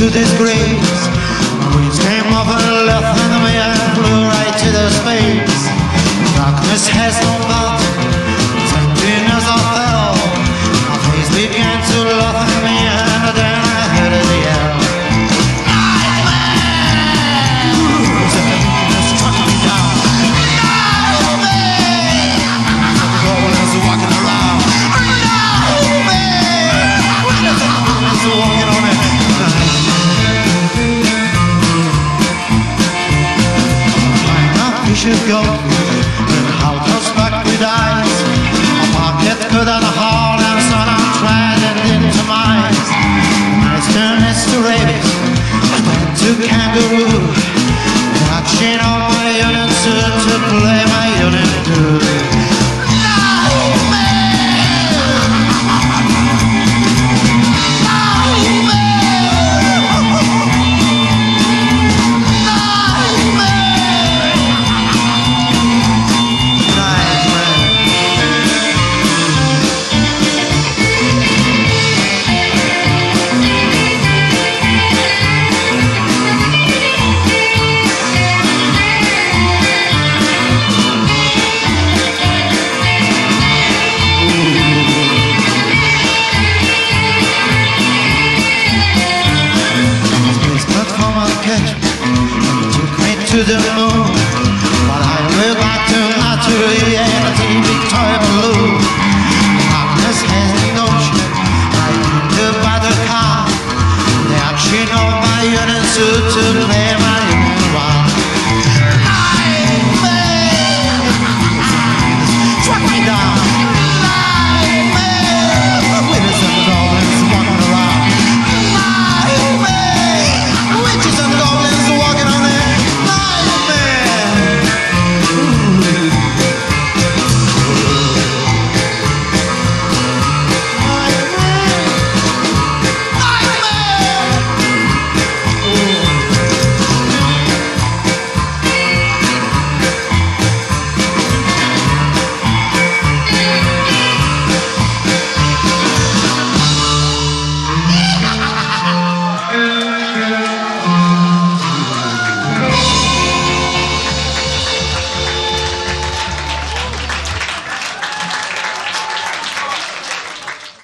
disgrace. Winds came off and left and me and flew right to the space. Darkness has no bound, tempting as I fell. My face began to laugh at me and then I heard it yell. Nightmare! Struck me down. Nightmare! The world is walking around. Nightmare! Is walking on it. We should go in house back with eyes. A pocket good and a hall and sun I'm trying into mine. Nice turn is to rabbit, then to kangaroo. Action on my unit to play my unit too. To the moon, but I will back to natural reality, big toy balloon. Darkness has the ocean, I think about the car. The action of my unit suit